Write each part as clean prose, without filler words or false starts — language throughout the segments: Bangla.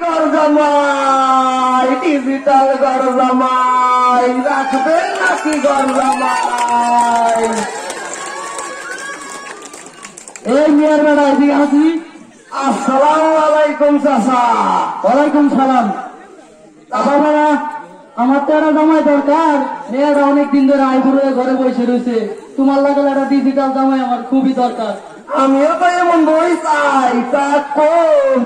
গরজামাই ডিজিটাল গরজামাই রাখবেন নাকি গরজামাই? এই মেয়ের বেড়া এদিকে আসি। আসসালামু আলাইকুম চাচা। ওয়ালাইকুম সালাম। বাবা আমার তো একটা জামাই দরকার। মেয়েরা অনেকদিন ধরে আইপুরে ঘরে বসে রয়েছে, তোমার লাগালে একটা ডিজিটাল জামাই আমার খুবই দরকার। আমিও তো এমন বই চাই, তা কোন?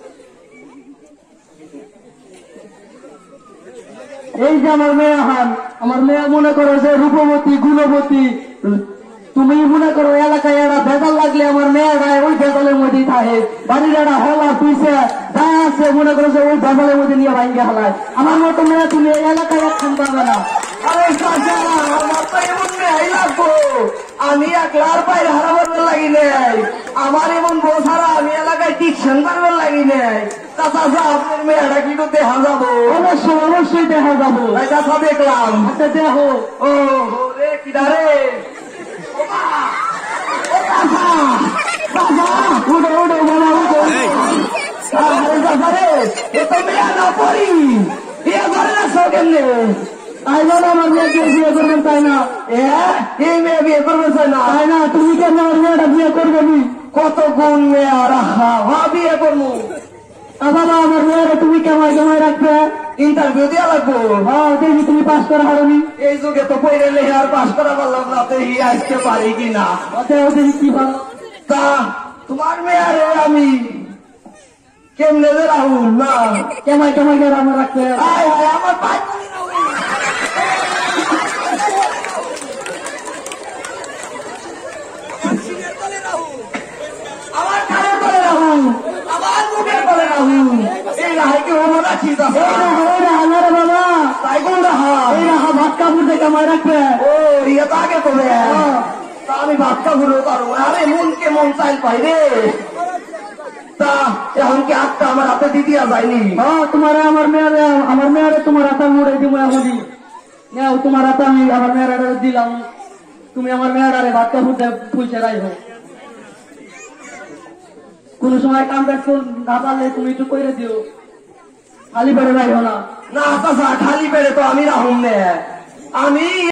এই যে আমার মেয়ে হান, আমার মেয়ে মনে করো যে রূপবতী গুণবতী। তুমি মনে করো এলাকায় একটা ভেজাল লাগলে আমার মেয়েরা ওই ভেজালের মধ্যেই থাকে। বাড়ির একটা হলা তুইছে যা আছে মনে করো যে ওই ভেজালের মধ্যে নিয়ে ভাঙ্গে হালায়। আমার মতো মেয়ে তুমি এই এলাকায় একখান পাবে না। আরে চাচা, আমার তো এমন মেয়ে লাগবো। আমি একলার বাইরে হারাবার লাগি নাই। আমার এমন বউ ছাড়া আমি এলাকায় টিকশন করবার লাগি নাই। তা চাচা, আপনার মেয়েটা কি করতে দেখা যাবো? অবশ্যই অবশ্যই দেখা যাবো। তাই চাচা দেখলাম। আচ্ছা দেখো। ও রে কিডা রে? উঠো উঠো বাবা উঠো। এ তো মেয়ে না পড়ি বিয়ে করে না কেমনে? তাই বলো আমার মেয়েকে বিয়ে করবেন তাই না? এই মেয়ে বিয়ে করবে চাই না? তাই না? তুমি কেন আমার মেয়েটা বিয়ে করবে নি? কত গুণ মেয়ে রাখা বিয়ে করবো। বাবা আমার মেয়েরা তুমি কেমন কেমন রাখবে? ইন্টারভিউ দিয়া লাগবো। হ্যাঁ দেখি তুমি পাস করা হারনি। এই যুগে তো পড়ে লেগে আর পাস করা পারলাম না, তো আসতে পারি কিনা। দেখি কি ভালো। তা তোমার মেয়ারে আমি কেমনে যে রাহুল না কেমন কেমন আমার রাখবে? আমার পাই আমার কানে বলে রাহুল, আমার মুখের বলে রাহুল। এই রাহাইকে ওমন আছি বাবা তাই কোন রাহা? এই রাহা ভাত কাপড় দিয়ে কেমন রাখবে? ও ইয়ে তো আগে করবে। তা আমি ভাতটা ঘুরে পারবো। আরে মনকে মন চাইল পাই রে। তা এখন কি আটটা আমার হাতে দিদিয়া যায়নি? হ্যাঁ তোমার আমার মেয়েরে তোমার হাতে মুড়ে দিব এখনই। নাও তোমার হাতে আমি আমার মেয়েরা দিলাম। তুমি আমার মেয়েরারে ভাত কাপড় দিয়ে পুষে রাখো। কোন সময় কাম কাজ না পারলে তুমি একটু করে দিও, খালি পেড়ে রাখো না। না চাচা, খালি পেড়ে তো আমি রাহুম নে। আমি